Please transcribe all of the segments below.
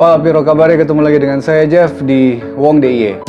Hola Piro, kabarnya ketemu lagi dengan saya Jeff di Wong DIY.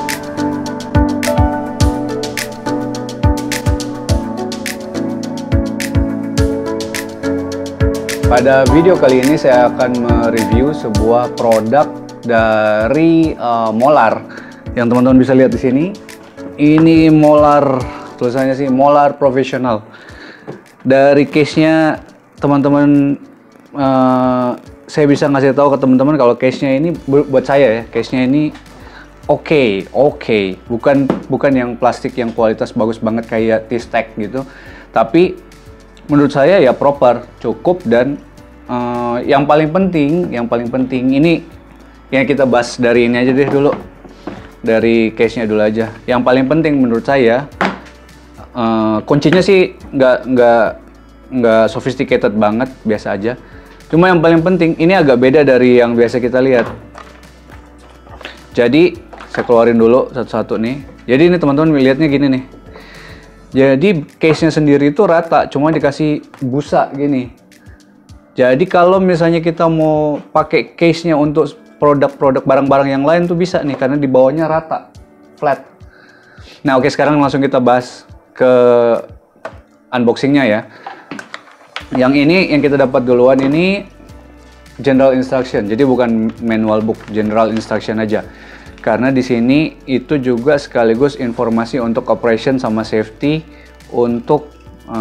Pada video kali ini saya akan mereview sebuah produk dari Molar yang teman-teman bisa lihat di sini. Ini Molar, tulisannya sih Molar Professional. Dari case-nya teman-teman, saya bisa ngasih tahu ke teman-teman kalau case-nya ini buat saya ya, case-nya ini oke, bukan yang plastik yang kualitas bagus banget kayak T-Stack gitu, tapi menurut saya ya proper, cukup, dan yang paling penting ini yang kita bahas dari ini aja deh dulu, dari case-nya dulu aja. Yang paling penting menurut saya, kuncinya sih nggak sophisticated banget, biasa aja. Cuma yang paling penting, ini agak beda dari yang biasa kita lihat. Jadi, saya keluarin dulu satu-satu nih. Jadi ini teman-teman lihatnya gini nih. Jadi, case-nya sendiri itu rata, cuma dikasih busa gini. Jadi, kalau misalnya kita mau pakai case-nya untuk produk-produk barang-barang yang lain tuh bisa nih, karena di bawahnya rata, flat. Nah, oke, sekarang langsung kita bahas ke unboxing-nya ya. Yang ini yang kita dapat duluan ini general instruction, jadi bukan manual book, general instruction aja. Karena di sini itu juga sekaligus informasi untuk operation sama safety untuk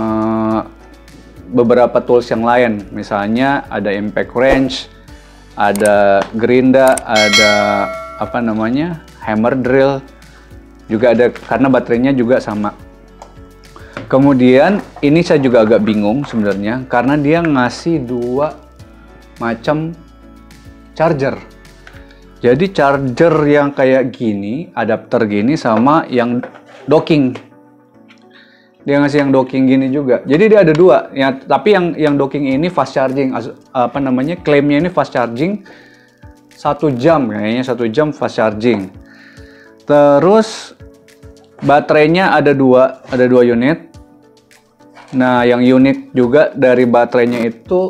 beberapa tools yang lain. Misalnya ada impact wrench, ada gerinda, ada apa namanya, hammer drill, juga ada karena baterainya juga sama. Kemudian ini saya juga agak bingung sebenarnya karena dia ngasih dua macam charger. Jadi charger yang kayak gini, adapter gini, sama yang docking. Dia ngasih yang docking gini juga. Jadi dia ada dua. Ya, tapi yang docking ini fast charging. Apa namanya? Klaimnya ini fast charging 1 jam, kayaknya 1 jam fast charging. Terus baterainya ada dua unit. Nah, yang unik juga dari baterainya itu,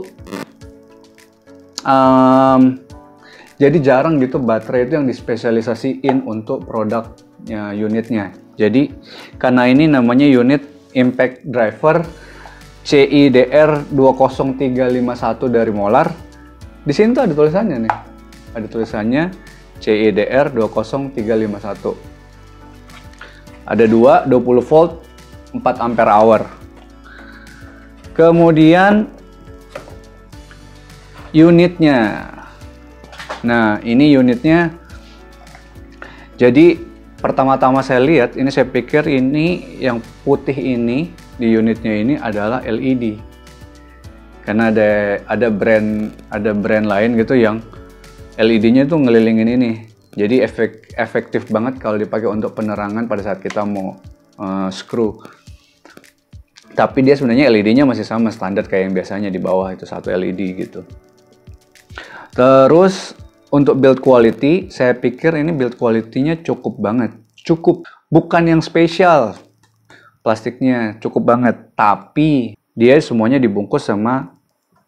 jadi jarang gitu baterai itu yang dispesialisasiin untuk produknya, unitnya. Jadi, karena ini namanya unit Impact Driver CIDR 20351 dari Molar. Di sini tuh ada tulisannya nih. Ada tulisannya CIDR 20351. Ada 20 volt, 4 ampere hour. Kemudian unitnya. Nah, ini unitnya. Jadi pertama-tama saya lihat, ini saya pikir ini yang putih ini di unitnya ini adalah LED. Karena ada brand lain gitu yang LED-nya tuh ngelilingin ini. Jadi efektif banget kalau dipakai untuk penerangan pada saat kita mau screw. Tapi dia sebenarnya LED-nya masih sama standar kayak yang biasanya di bawah itu satu LED gitu. Terus untuk build quality, saya pikir ini build quality-nya cukup banget. Cukup, bukan yang spesial. Plastiknya cukup banget, tapi dia semuanya dibungkus sama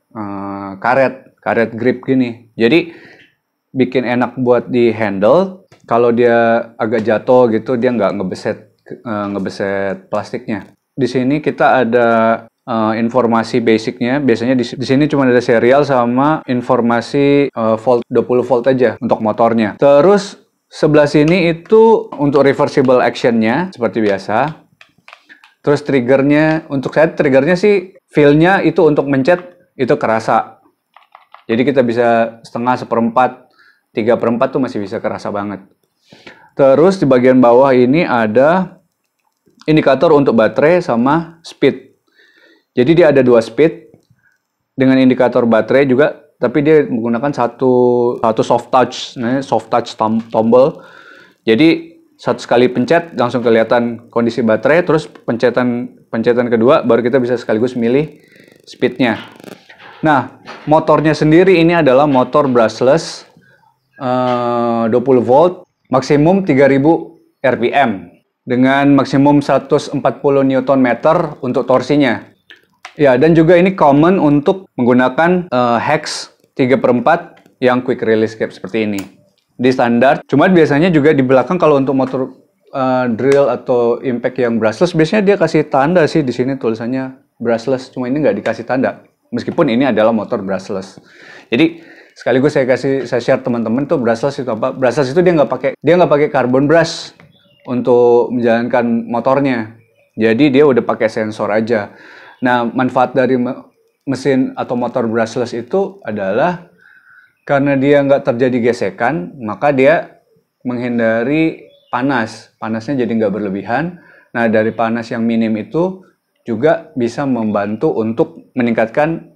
karet grip gini. Jadi bikin enak buat di handle. Kalau dia agak jatuh gitu, dia nggak ngebeset plastiknya. Di sini kita ada informasi basicnya. Biasanya di sini cuma ada serial sama informasi volt 20 volt aja untuk motornya. Terus sebelah sini itu untuk reversible actionnya seperti biasa. Terus triggernya, untuk saya triggernya sih feel-nya itu untuk mencet itu kerasa. Jadi kita bisa setengah, seperempat, 3/4 tuh masih bisa kerasa banget. Terus di bagian bawah ini ada indikator untuk baterai sama speed. Jadi dia ada 2 speed dengan indikator baterai juga, tapi dia menggunakan satu soft touch, namanya soft touch tombol. Jadi satu sekali pencet langsung kelihatan kondisi baterai, terus pencetan kedua baru kita bisa sekaligus milih speednya. Nah, motornya sendiri ini adalah motor brushless 20 volt, maksimum 3000 rpm. Dengan maksimum 140 Nm untuk torsinya. Ya, dan juga ini common untuk menggunakan hex 3/4 yang quick release cap seperti ini. Di standar, cuma biasanya juga di belakang kalau untuk motor drill atau impact yang brushless, biasanya dia kasih tanda sih di sini tulisannya brushless, cuma ini nggak dikasih tanda. Meskipun ini adalah motor brushless. Jadi sekaligus saya share teman-teman tuh brushless itu apa? Brushless itu dia nggak pakai carbon brush untuk menjalankan motornya. Jadi dia udah pakai sensor aja. Nah, manfaat dari mesin atau motor brushless itu adalah karena dia nggak terjadi gesekan, maka dia menghindari panas. Panasnya jadi nggak berlebihan. Nah, dari panas yang minim itu juga bisa membantu untuk meningkatkan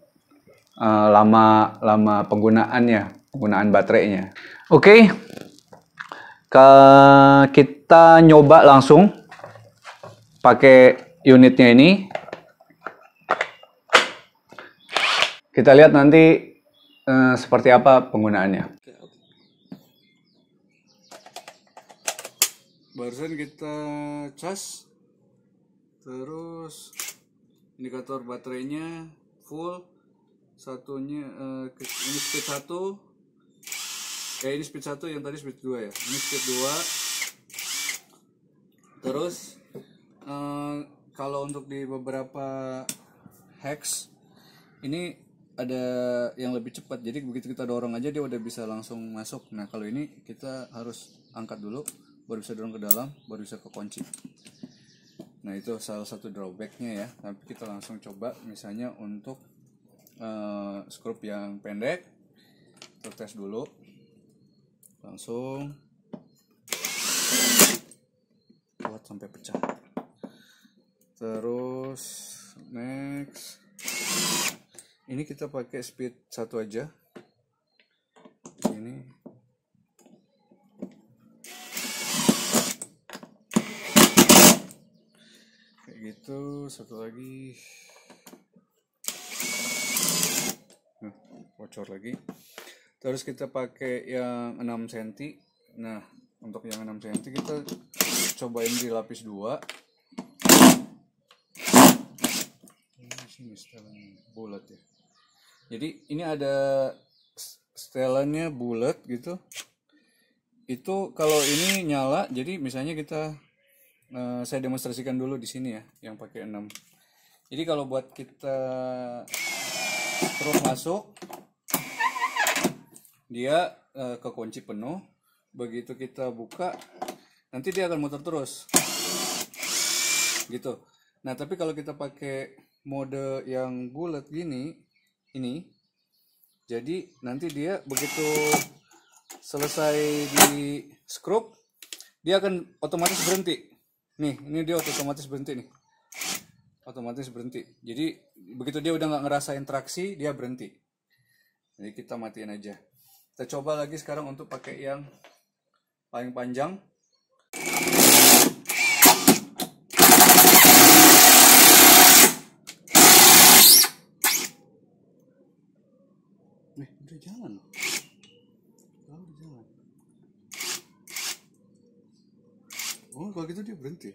lama penggunaan baterainya. Oke, kita nyoba langsung pakai unitnya ini. Kita lihat nanti seperti apa penggunaannya. Barusan kita cas, terus indikator baterainya full, satunya ini speed 1, ini speed 1, yang tadi speed 2 ya, ini speed 2. Terus kalau untuk di beberapa hex ini ada yang lebih cepat, jadi begitu kita dorong aja dia udah bisa langsung masuk. Nah kalau ini kita harus angkat dulu, baru bisa dorong ke dalam, baru bisa ke kunci. Nah itu salah satu drawbacknya ya. Tapi kita langsung coba misalnya untuk skrup yang pendek, kita tes dulu langsung buat sampai pecah. Terus next, ini kita pakai speed 1 aja. Ini kayak gitu. Satu lagi, bocor lagi. Terus kita pakai yang 6 cm. Nah untuk yang 6 cm kita cobain di lapis 2. Ini setelannya bulat ya. Jadi ini ada setelannya bulat gitu. Itu kalau ini nyala, jadi misalnya kita saya demonstrasikan dulu di sini ya, yang pakai 6. Jadi kalau buat kita terus masuk, dia ke kunci penuh. Begitu kita buka, nanti dia akan muter terus, gitu. Nah tapi kalau kita pakai mode yang bulat gini, ini, jadi nanti dia begitu selesai di skrup, dia akan otomatis berhenti. Nih, ini dia otomatis berhenti nih. Otomatis berhenti. Jadi begitu dia udah nggak ngerasain traksi, dia berhenti. Jadi kita matiin aja. Kita coba lagi sekarang untuk pakai yang paling panjang. Nih, udah jalan. Udah jalan. Oh, kalau gitu dia berhenti.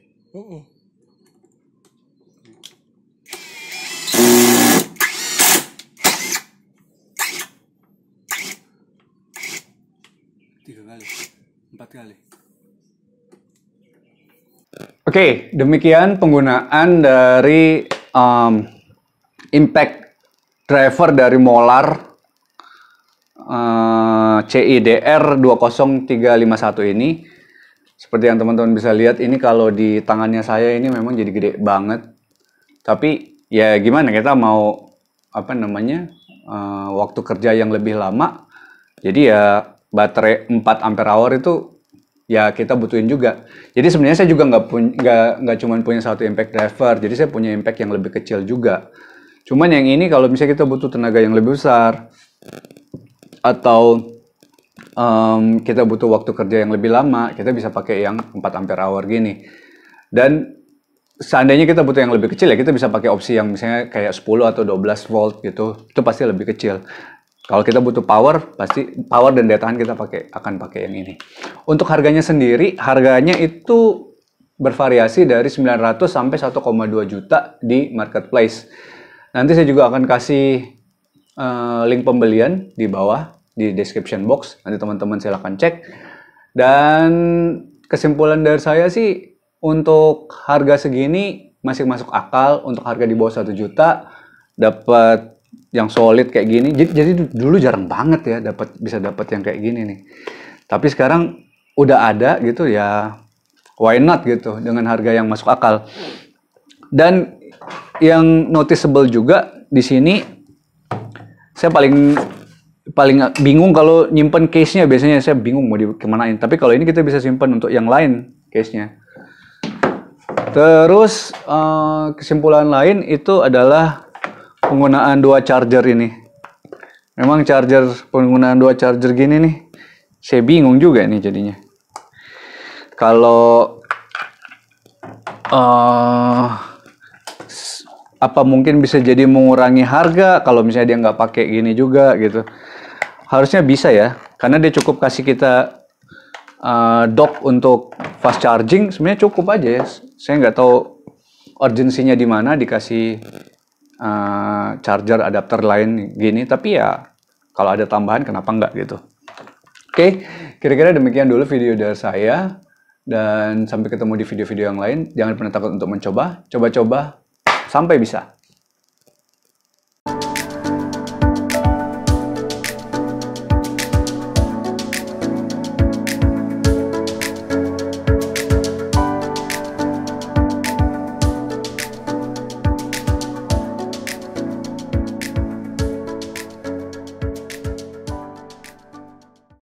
Tiga kali, 4 kali. Oke, demikian penggunaan dari impact driver dari Molar CIDR 20351 ini. Seperti yang teman-teman bisa lihat, ini kalau di tangannya saya ini memang jadi gede banget. Tapi ya gimana, kita mau waktu kerja yang lebih lama. Jadi ya baterai 4 ampere hour itu ya kita butuhin juga. Jadi sebenarnya saya juga nggak cuma punya satu impact driver. Jadi saya punya impact yang lebih kecil juga. Cuman yang ini kalau misalnya kita butuh tenaga yang lebih besar, atau kita butuh waktu kerja yang lebih lama, kita bisa pakai yang 4 ampere hour gini. Dan seandainya kita butuh yang lebih kecil ya kita bisa pakai opsi yang misalnya kayak 10 atau 12 volt gitu. Itu pasti lebih kecil. Kalau kita butuh power, pasti power dan daya tahan kita akan pakai yang ini. Untuk harganya sendiri, harganya itu bervariasi dari 900 sampai 1,2 juta di marketplace. Nanti saya juga akan kasih link pembelian di bawah. di description box. Nanti teman-teman silahkan cek. Dan kesimpulan dari saya sih, untuk harga segini masih masuk akal. Untuk harga di bawah 1 juta dapat yang solid kayak gini. Jadi dulu jarang banget ya bisa dapat yang kayak gini nih. Tapi sekarang udah ada gitu ya, why not gitu dengan harga yang masuk akal. Dan yang noticeable juga di sini, saya paling bingung kalau nyimpen case-nya. Biasanya saya bingung mau dikemanain. Tapi kalau ini kita bisa simpan untuk yang lain case-nya. Terus kesimpulan lain itu adalah penggunaan 2 charger ini. Memang penggunaan 2 charger gini nih, saya bingung juga nih jadinya. Kalau apa mungkin bisa jadi mengurangi harga kalau misalnya dia nggak pakai gini juga gitu. Harusnya bisa ya, karena dia cukup kasih kita dock untuk fast charging, sebenarnya cukup aja ya. Saya nggak tahu urgensinya di mana dikasih charger adapter lain gini, tapi ya kalau ada tambahan kenapa nggak gitu. Oke, kira-kira demikian dulu video dari saya, dan sampai ketemu di video-video yang lain. Jangan pernah takut untuk mencoba, coba-coba sampai bisa.